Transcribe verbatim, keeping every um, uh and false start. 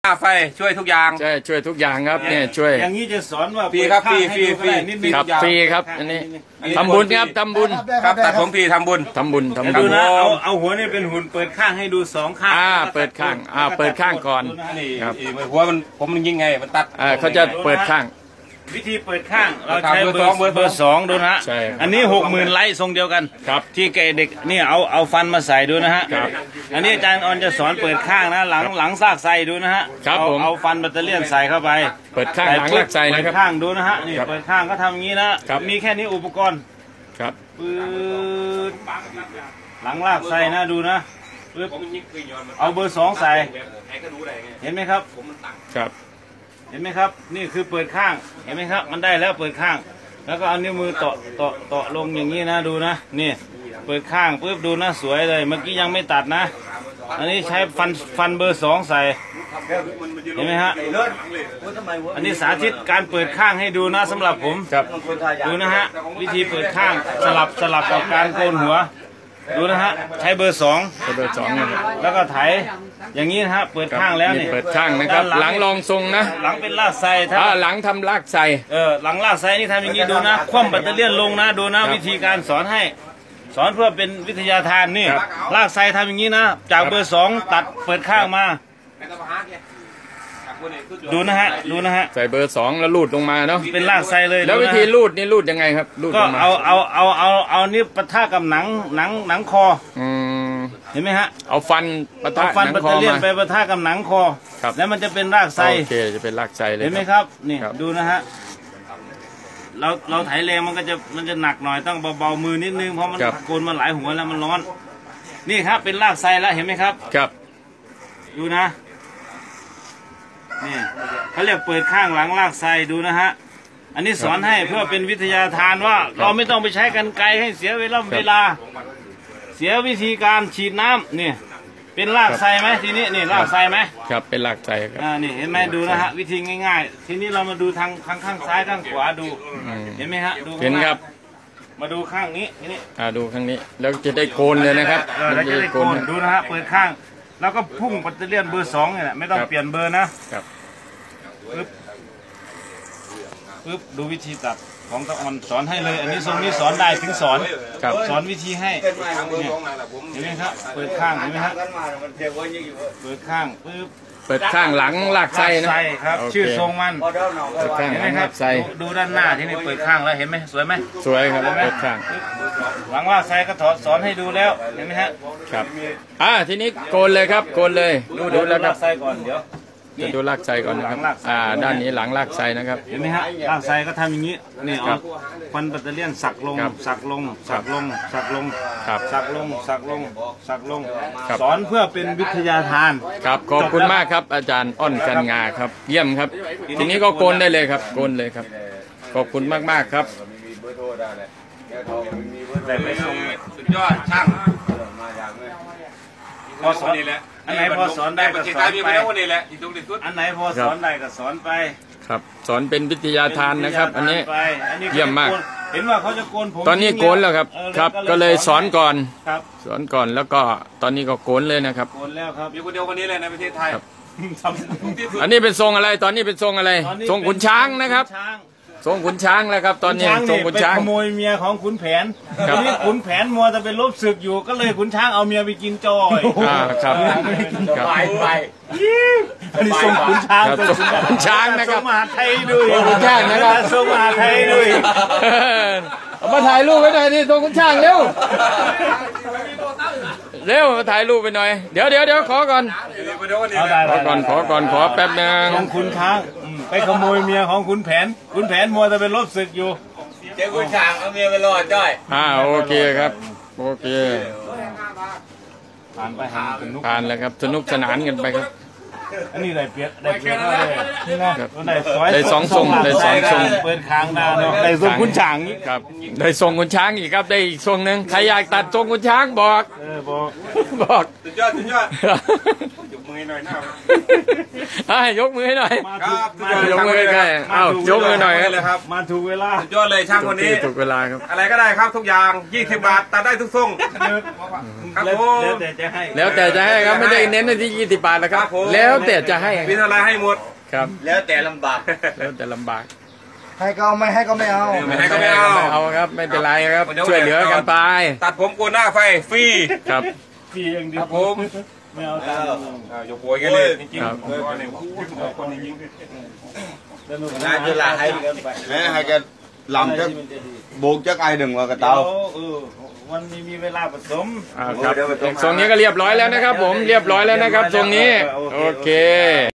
ค่าไฟช่วยทุกอย่างใช่ช่วยทุกอย่างครับเนี่ยช่วยอย่างนี้จะสอนว่าฟรีครับฟรีฟรีฟรีครับฟรีครับอันนี้ทำบุญครับทำบุญครับตัดผมฟรีทำบุญทำบุญทำบุดูญนะเอาเอาหัวนี่เป็นหุ่นเปิดข้างให้ดูสองข้างอ่าเปิดข้างอ่าเปิดข้างก่อนครับหัวมันผมมันยิงไงมันตัดอ่าเขาจะเปิดข้างวิธีเปิดข้างเราใช้เบอร์เบอร์สองดูนะใช่อันนี้หกหมื่นไลค์ทรงเดียวกันครับที่แกเด็กนี่เอาเอาฟันมาใส่ดูนะฮะครับอันนี้อาจารย์ออนจะสอนเปิดข้างนะหลังหลังซากไซดูนะฮะครับผมเอาฟันแบตเตอรี่ใส่เข้าไปเปิดข้างหลังลากไซนะครับเปิดข้างดูนะฮะนี่เปิดข้างก็ทำอย่างนี้นะมีแค่นี้อุปกรณ์ครับปืดหลังลากไซนะดูนะปึ๊บเอาเบอร์สองใส่เห็นไหมครับครับเห็นไหมครับนี่คือเปิดข้างเห็นไหมครับมันได้แล้วเปิดข้างแล้วก็เอานิ้วมือเตาะเตาะเตาะลงอย่างนี้นะดูนะนี่เปิดข้างปุ๊บดูนะสวยเลยเมื่อกี้ยังไม่ตัดนะอันนี้ใช้ฟันฟันเบอร์สองใส่เห็นไหมฮะอันนี้สาธิตการเปิดข้างให้ดูนะสำหรับผมดูนะฮะวิธีเปิดข้างสลับสลับกับการโกนหัวดูนะฮะใช้เบอร์สองเบอร์สองนะครับแล้วก็ไถอย่างนี้นะฮะเปิดข้างแล้วนี่เปิดข้างนะครับหลังรองทรงนะหลังเป็นลากไซถ้าหลังทำลากไซเออหลังลากไซนี่ทำอย่างนี้ดูนะคว่ำแบตเตอรี่ลงนะดูนะวิธีการสอนให้สอนเพื่อเป็นวิทยาทานนี่ลากไซทำอย่างนี้นะจากเบอร์สองตัดเปิดข้างมาดูนะฮะดูนะฮะใส่เบอร์สองแล้วลูดลงมาเนาะเป็นลากไซเลยแล้ววิธีลูดนี่ลูดยังไงครับลูดก็เอาเอาเอาเอาเอานี่ปะทะกับหนังหนังหนังคอเห็นไหมฮะเอาฟันปะทะฟันแบตเตอรี่ไปปะทะกับหนังคอแล้วมันจะเป็นรากไซโอเคจะเป็นรากไซเลยเห็นไหมครับนี่ดูนะฮะเราเราไถแรงมันก็จะมันจะหนักหน่อยต้องเบาๆมือนิดนึงเพราะมันโกนมาหลายหัวแล้วมันร้อนนี่ครับเป็นรากไซแล้วเห็นไหมครับครับดูนะนี่เขาเรียกเปิดข้างหลังลากไซดูนะฮะอันนี้สอนให้เพื่อเป็นวิทยาทานว่าเราไม่ต้องไปใช้กรรไกรให้เสียเวลาเวลาเสียวิธีการฉีดน้ำนี่เป็นลากไซไหมทีนี้นี่ลากไซไหมครับเป็นลากไซครับอ่านี่เห็นไหมดูนะฮะวิธีง่ายๆทีนี้เรามาดูทางทางข้างซ้ายข้างขวาดูเห็นไหมฮะดูเห็นครับมาดูข้างนี้นี่อ่าดูข้างนี้แล้วจะได้โกนเลยนะครับเราจะได้โกนดูนะฮะเปิดข้างแล้วก็พุ่งแบตเตอรี่เบอร์สองเนี่ยไม่ต้องเปลี่ยนเบอร์นะครับปึ๊บปึ๊บดูวิธีตัดของตะออนสอนให้เลยอันนี้ทรงนี้สอนได้ถึงสอนสอนวิธีให้เนี่ยเห็นไหมครับเปิดข้างเห็นไหมฮะเปิดข้างปึ๊บเปิดข้างหลังลากไส้นะครับชื่อทรงมันเปิดข้างหลังลากไส้ดูด้านหน้าที่นี่เปิดข้างแล้วเห็นไหมสวยไหมสวยครับเปิดข้างหลังลากไส้ก็ถอดสอนให้ดูแล้วเห็นไหมฮะครับอ่าทีนี้โกนเลยครับโกนเลยดูดูแล้วครับลากไส้ก่อนเดี๋ยวจะดูลากไซก่อนนะครับอ่าด้านนี้หลังลากไซนะครับเห็นไหมฮะลากไซก็ทำอย่างนี้นี่เอาฟันแบตเตอรี่สักลงสักลงสักลงสักลงสักลงสักลงสักลงสอนเพื่อเป็นวิทยาทานครับขอบคุณมากครับอาจารย์อ้อนกันงาครับเยี่ยมครับทีนี้ก็โกนได้เลยครับโกนเลยครับขอบคุณมากมากครับแต่ไม่ส่งสุดยอดช่างพอสอนอันไหนพอสอนได้ก็สอนไปอันไหนพอสอนได้ก็สอนไปครับสอนเป็นวิทยาทานนะครับอันนี้เยี่ยมมากเห็นว่าเขาจะโกนผมตอนนี้โกนแล้วครับครับก็เลยสอนก่อนสอนก่อนแล้วก็ตอนนี้ก็โกนเลยนะครับโกนแล้วครับมีคนเดียวคนนี้เลยในประเทศไทยอันนี้เป็นทรงอะไรตอนนี้เป็นทรงอะไรทรงขุนช้างนะครับทรงขุนช้างแล้วครับตอนนี้ทรงขุนช้างขโมยเมียของขุนแผนทีนี้ขุนแผนมัวจะเป็นลบศึกอยู่ก็เลยขุนช้างเอาเมียไปกินจอยอ่าครับไปไปอันนี้ทรงขุนช้างทรงขุนช้างนะครับทรงมหาไทยด้วยขุนช้างนะครับทรงมหาไทยด้วยเอามาถ่ายรูปไว้หน่อยนี่ทรงขุนช้างเร็วเร็วมาถ่ายรูปไปหน่อยเดี๋ยวเดี๋ยวเดี๋ยวขอก่อนขอก่อนขอก่อนขอแป๊บนึงทรงขุนช้างไปขโมยเมียของขุนแผนขุนแผนมัวจะเป็นลบศึกอยู่เจ้าขุนช้างเอาเมียไปรอดจ้อยอ่าโอเคครับโอเคผ่านไปผ่านแล้วครับสนุกสนานกันไปครับอันนี้ได้เปียกได้เปียกเลยนี่นะได้สองทรงได้สองทรงเปิดค้างดาวเนาะได้ทรงขุนช้างนี่ครับได้ทรงขุนช้างอีกครับได้อีกทรงหนึ่งใครอยากตัดทรงขุนช้างบอกเออบอกบอกสุดยอดสุดยอดมือหน่อยหน้าอ่ะยกมือให้หน่อยมาคถูรักบมายกมือใกล้ๆอ้าวยกมือหน่อยครับเลยครับมาถูกเวลาสุดยอดเลยช่างคนนี้ถูกเวลาครับอะไรก็ได้ครับทุกอย่างยี่สิบบาทตัดได้ทุกทรงครับแล้วผมแล้วแต่จะให้แล้วแต่จะให้ครับไม่ได้เน้นที่ยี่สิบบาทนะครับครับผมแล้วแต่จะให้มีเท่าไรให้หมดครับแล้วแต่ลำบากแล้วแต่ลำบากให้ก็เอาไม่ให้ก็ไม่เอาไม่ให้ก็ไม่เอาเอาครับไม่เป็นไรครับเดี๋ยวช่วยเหลือกันไปตัดผมโกนหน้าไฟฟรีครับพี่อย่างเดีคยวรับผมไม่เอาตังค์อ่ายกหัวกันเลยจริงครับๆคนนี้คนนี้ยิงสนุกน่าจะลาให้แม่ให้แกลำจะโบกจะไอ้หนึ่งว่ากระเตาเตาเออวันนี้มีเวลาผสมอ่าครับทรงนี้ก็เรียบร้อยแล้วนะครับ ผมเรียบร้อยแล้วนะครับทรงนี้โอเค